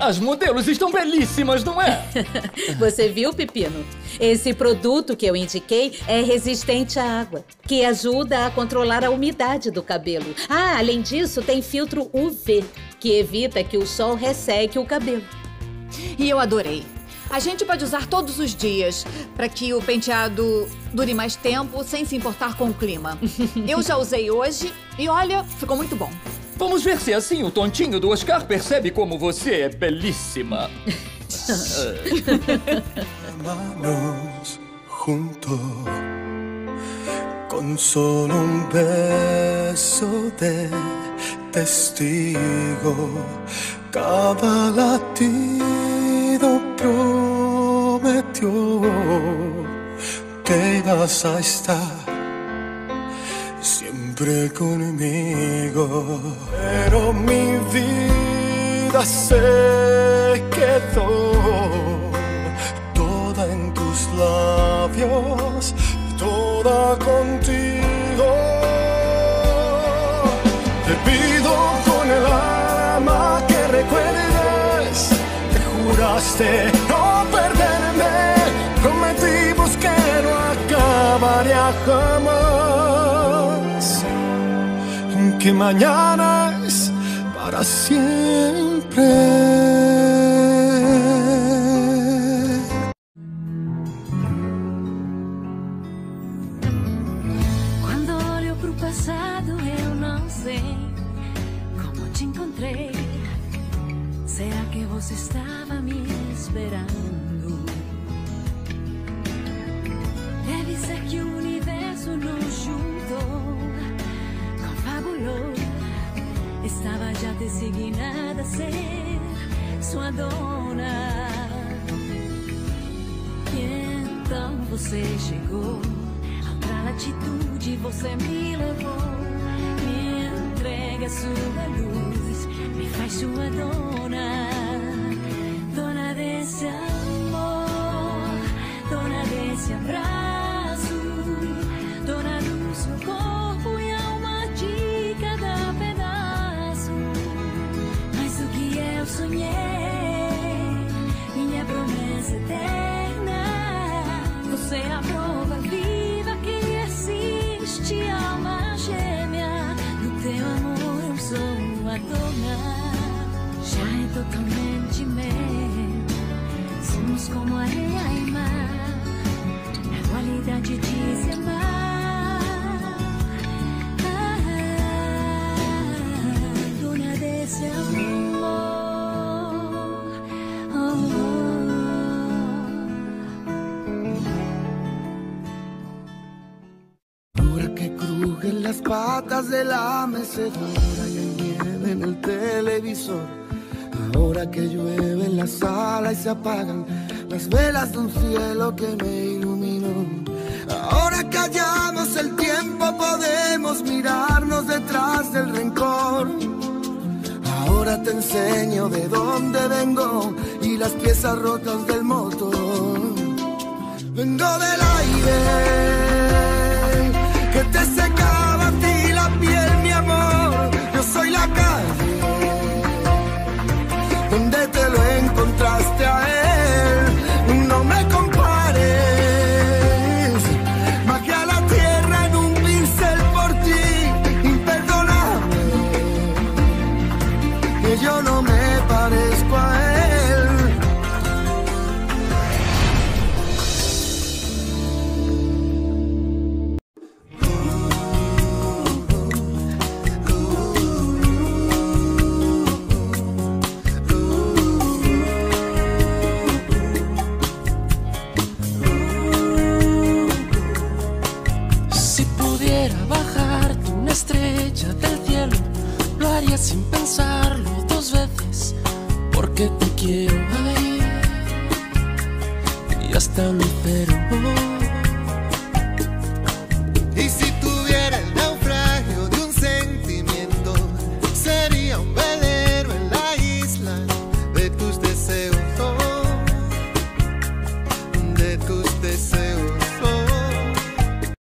As modelos estão belíssimas, não é? Você viu, Pepino? Esse produto que eu indiquei é resistente à água, que ajuda a controlar a umidade do cabelo. Ah, além disso, tem filtro UV, que evita que o sol resseque o cabelo. E eu adorei. A gente pode usar todos os dias para que o penteado dure mais tempo sem se importar com o clima. Eu já usei hoje e olha, ficou muito bom. Vamos ver se assim o tontinho do Oscar percebe como você é belíssima. Manos juntos, con solo un beso de testigo, cada latido prometió que vas a estar siempre conmigo, pero mi vida se quedó toda en tus labios, toda contigo. Te pido con el alma que recuerdes, te juraste no perderme, prometimos que no acabaría jamás, que mañana es para siempre. Quando olho pro passado eu não sei como te encontrei. Será que você estava me esperando? Deve ser que o universo nos juntou, confabulou. Estava já designada a ser sua dona. E então você chegou, a outra latitude você me levou. Me entrega sua luz, me faz sua dona. Dona desse amor, dona desse abraço, dona do seu corpo e alma de cada pedaço. Mas o que eu sonhei, minha promessa eterna, você é a prova viva que existe alma gêmea. Do teu amor eu sou a dona, já é totalmente meu. Somos como areia e mar, a qualidade de se amar. Dona desse amor. Ahora que crujen las patas de la mecedora y hay nieve en el televisor. Ahora que llueve en la sala y se apagan las velas de un cielo que me iluminó. Ahora que hallamos el tiempo podemos mirarnos detrás del rencor. Ahora te enseño de dónde vengo y las piezas rotas del motor. Vengo del aire que te secaba a ti la piel, mi amor. Yo soy la calle donde te lo encontraste a él. No me compares, bajé a la tierra en un pincel por ti. Imperdonable, que yo no me parezco a él. Estrella del cielo, lo haría sin pensar.